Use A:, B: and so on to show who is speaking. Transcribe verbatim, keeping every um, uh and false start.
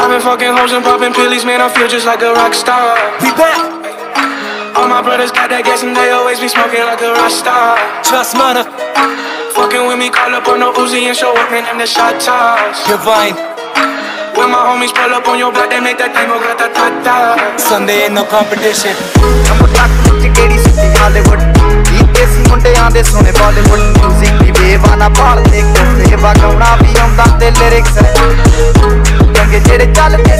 A: been fucking hoes and popping pillies, man, I feel just like a rock star.
B: We back.
A: All my brothers got that gas and they always be smoking like a rock star.
B: Trust mother.
A: Fucking with me, call up on the Uzi and show up, man, them the shot toss.
B: Divine.
A: When my homies pull up on your block, they make that thing go grata-ta-ta.
B: Sunday ain't no competition.
C: I'm a black bitch, Katy City, Hollywood. Desi mundiਆਂ ਦੇ ਸੋਹਣੇ Bollywood music ਦੀ ਬੇਵਾਨਾ ਭਾਲ ਦੇ ਕੋਲੇ ਵਗਾਉਣਾ ਵੀ ਆਉਂਦਾ ਤੇ lyrics ਚੰਗੇ ਜਿਹੜੇ ਚੱਲਦੇ